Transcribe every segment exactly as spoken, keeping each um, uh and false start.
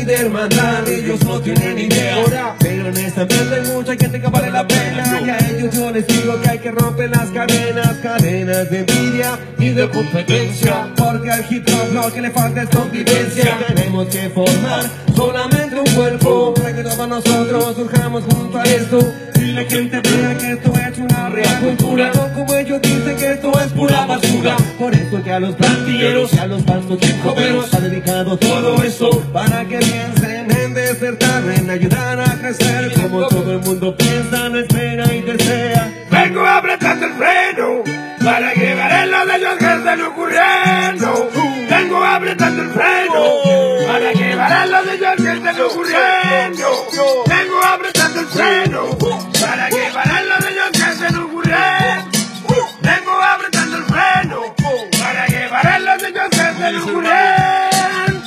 de hermandad, ellos no tienen idea. Pero en esta ambiente hay mucha gente que vale la pena. Y a ellos yo les digo que hay que romper las cadenas, cadenas de envidia y de competencia. Porque al hip hop lo que le falta es convivencia. Tenemos que formar solamente un cuerpo para que todos nosotros surjamos junto a esto. Y la gente vea que esto es una real cultura, no como ellos dicen que esto es pura basura. Por eso que a los plantilleros y a los pastos hip hoperos ha dedicado todo esto, para que piensen en desertar, en ayudar a crecer. Como todo el mundo piensa, no espera y desea. Vengo apretando el freno para que paren los hechos que están ocurriendo. Vengo apretando el freno para que paren los hechos que están ocurriendo. Vengo apretando el freno para que paren los hechos que están ocurriendo. Vengo apretando el freno para que paren los hechos que están ocurriendo.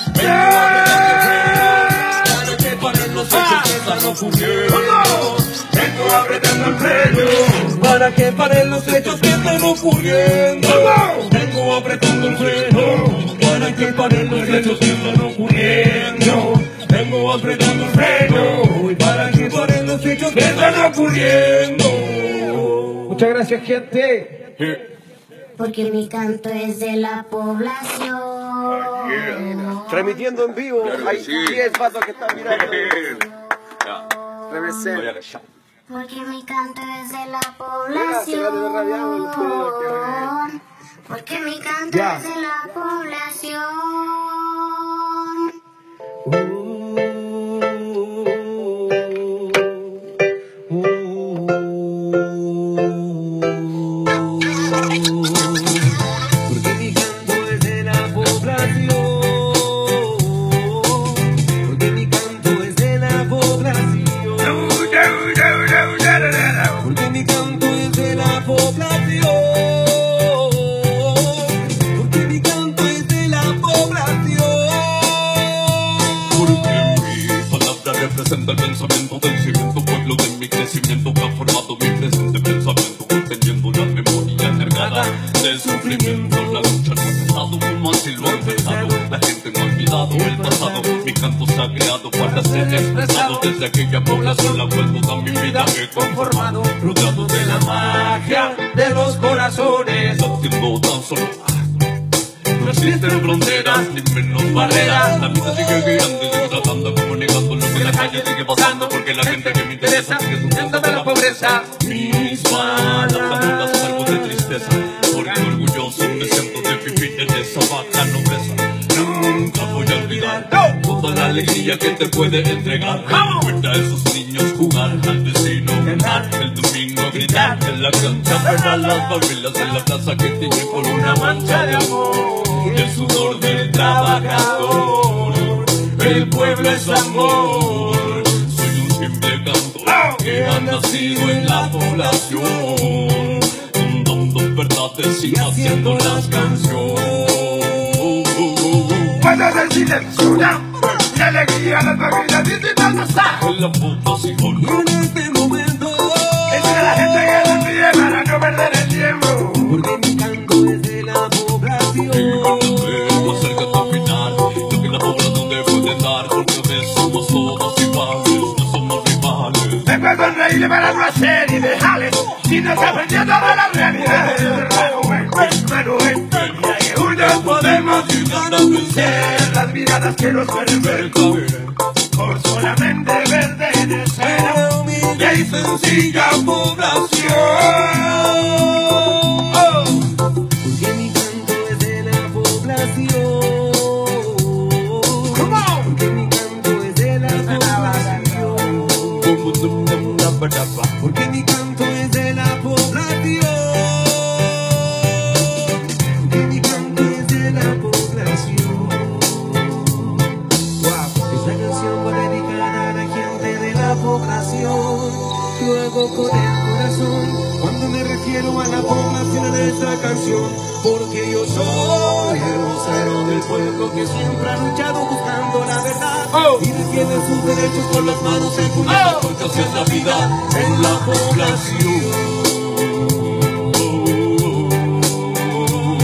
Para que paren los hechos que están ocurriendo. Vengo apretando el freno para que paren los hechos que están ocurriendo. Vengo apretando el freno para que paren los hechos que están ocurriendo. Vengo apretando el freno y para que paren los hechos que están ocurriendo. Muchas gracias, gente. Porque mi canto es de la población. Transmitiendo en vivo, hay diez patos que están mirando. Porque mi canto es de la población. Porque mi canto Ya. es de la población. Porque mi canto es de la población. Porque mi canto es de la población. Porque mi canto es de la población. Porque mi canto es de la población. Porque mi palabra representa el pensamiento del cimiento, pueblo de mi crecimiento que ha formado mi presente pensamiento, conteniendo la memoria cargada de sufrimiento. La lucha no ha cesado como así lo han pensado. La gente no ha olvidado el pasado. Mi canto se ha creado para ser expresado. Desde aquella población la vuelvo a mi vida he conformado, rodeado de la magia De los corazones. latiendo tan solo. No existen fronteras ni menos barreras. La vida sigue guiando y sigo tratando, comunicando lo que la calle sigue pasando. Porque la gente que me interesa sigue sufriendo de la pobreza. Mis palabras son algo de tristeza, porque orgulloso me siento de vivir en esa baja nobleza. Nunca voy a olvidar toda la alegría que te puede entregar. Recuerda a esos niños jugar, al vecino cantar, el domingo gritar en la cancha, ver a las familias en la plaza que tiñen por una mancha de amor. El sudor del trabajador, el pueblo es amor. Soy un simple cantor que ha nacido en la población, dando verdades y haciendo las canciones. Puedes el silencio ya, y alegría a las familias disfrutando está. En la población, En este momento. Entre la gente que se pide para no perder el tiempo. Porque mi canto es de la población. acércate al final, lo que la población debe de dar, porque a veces somos todos iguales, no somos rivales. Vengo a sonreírle para no hacer y dejarles, si no se aprendiendo de la realidad. Manuel, Manuel, que juntos podemos llegar a vencer las miradas que nos pueden ver por solamente pertenecer a humilde y sencilla población. Porque mi canto es de la población. Porque mi canto es de la población. Porque mi canto es de la población. Porque mi canto es de la población. Wow. Esta canción va dedicada a la gente de la población. Lo hago con el corazón cuando me refiero a la población en esta canción. Porque yo soy el vocero del pueblo que siempre ha luchado buscando la verdad. Oh. Y defiende sus derechos con las manos enfundadas. Oh. Porque así es la vida en la población.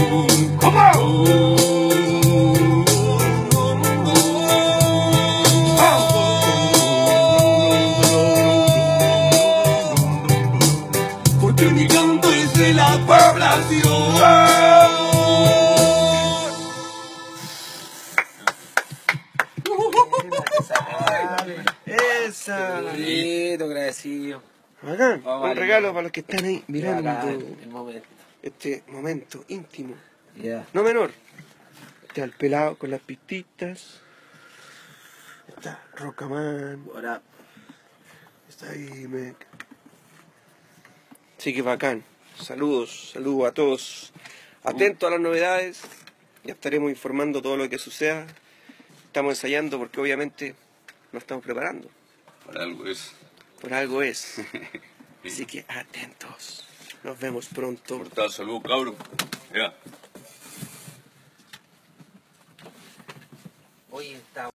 ¿Cómo? Esa. Bonito, agradecido. Bacán. Vamos, Un vale. regalo para los que están ahí mirando Bacán, el momento. este momento íntimo. Ya. No menor. Está el pelado con las pistitas. Está Rocaman. Ahora, Está ahí, me... Así que bacán. Saludos, saludos a todos. Atentos a las novedades. Ya estaremos informando todo lo que suceda. Estamos ensayando porque obviamente nos estamos preparando. Para algo es. Por algo es. Así que atentos. Nos vemos pronto. Portal, salud, cabrón. Ya. oye, está